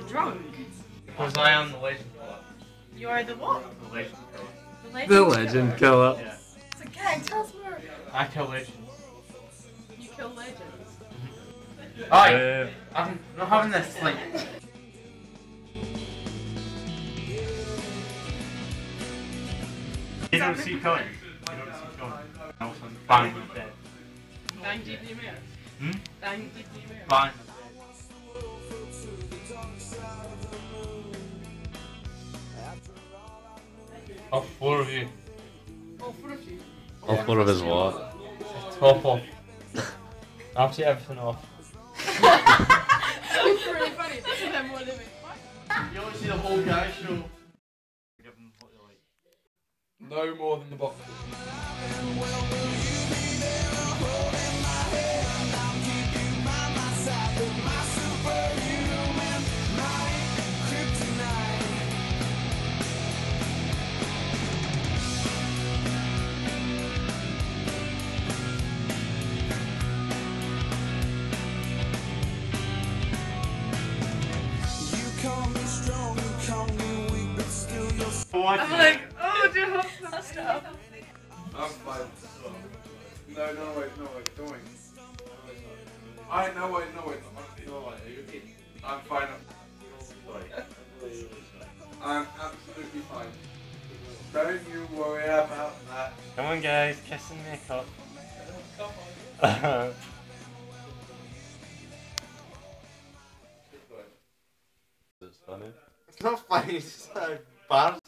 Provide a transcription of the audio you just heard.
drunk? Because I am the legend killer. You are the what? The legend killer. The legend killer. Yeah. So Gag, tell us more. I kill legends. You kill legends. Alright, I'm not having this, like... You don't see killing. You don't see killing. All of a sudden, bang, you're dead. Bang deep in your mirror. Bang deep in your mirror. Bang. All four of you. All four of you. All four of us what? Top off. Absolutely everything off. It's really funny. And then what do we? You want to see the whole guy show? Give them what they like. No more than the box. I'm like, oh, do you have some stuff? I'm fine. No, wait, don't wait. No, wait. I'm fine. I'm absolutely fine. Don't you worry about that. Come on, guys, kiss and make up. It's funny. It's not funny, it's just embarrassing.